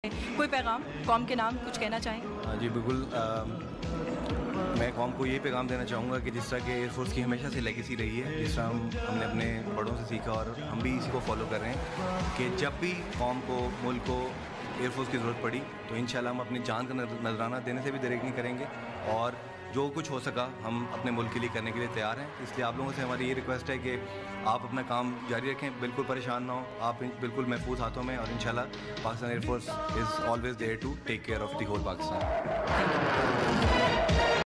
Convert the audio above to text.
کوئی پیغام قوم کے نام کچھ کہنا چاہیں؟ جی بالکل، میں قوم کو یہ پیغام دینا چاہوں گا کہ جس طرح کہ ایئر فورس کی ہمیشہ سے لیگیسی رہی ہے، جس طرح ہم نے اپنے بڑوں سے سیکھا اور ہم بھی اسی کو فالو کر رہے ہیں کہ جب بھی قوم کو، ملک کو ایئر فورس کی ضرورت پڑی تو انشاءاللہ ہم اپنی جان کا نذرانہ دینے سے بھی دیریک نہیں کریں گے، اور جو کچھ ہو سکا ہم اپنے ملک کے لیے کرنے کے لیے تیار ہیں. اس لیے آپ لوگوں سے ہماری یہ ریکویسٹ ہے کہ آپ اپنا کام جاری رکھیں، بالکل پریشان نہ ہوں، آپ بالکل محفوظ ہاتھوں میں، اور انشاءاللہ Pakistan air force is always there to take care of the whole Pakistan.